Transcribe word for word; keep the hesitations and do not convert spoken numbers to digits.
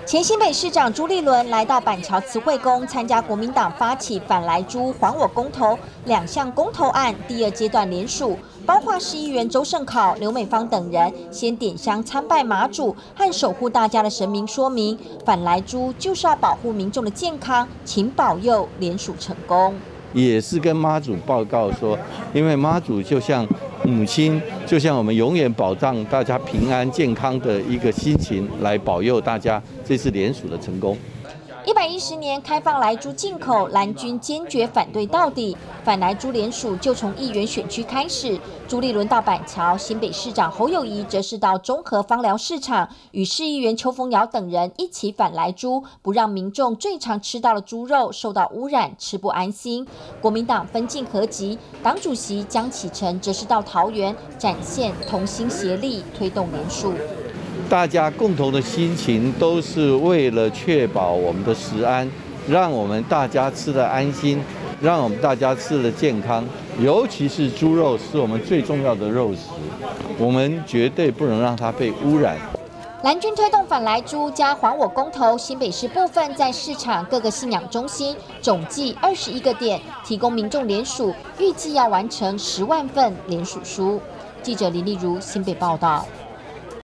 前新北市长朱立伦来到板桥慈惠宫参加国民党发起反莱猪还我公投两项公投案第二阶段联署，包括市议员周盛考、刘美芳等人先点香参拜妈祖和守护大家的神明，说明反莱猪就是要保护民众的健康，请保佑联署成功。 也是跟妈祖报告说，因为妈祖就像母亲，就像我们永远保障大家平安健康的一个心情，来保佑大家这次联署的成功。 一百一十年开放莱猪进口，蓝军坚决反对到底。反莱猪联署就从议员选区开始，朱立伦到板桥，新北市长侯友宜则是到中和芳寮市场，与市议员邱逢尧等人一起反莱猪，不让民众最常吃到的猪肉受到污染，吃不安心。国民党分进合集，党主席江启臣则是到桃园展现同心协力，推动联署。 大家共同的心情都是为了确保我们的食安，让我们大家吃得安心，让我们大家吃得健康。尤其是猪肉是我们最重要的肉食，我们绝对不能让它被污染。 蓝军推动反莱猪加还我公投，新北市部分在市场各个信仰中心总计二十一个点提供民众联署，预计要完成十万份联署书。记者林丽如新北报道。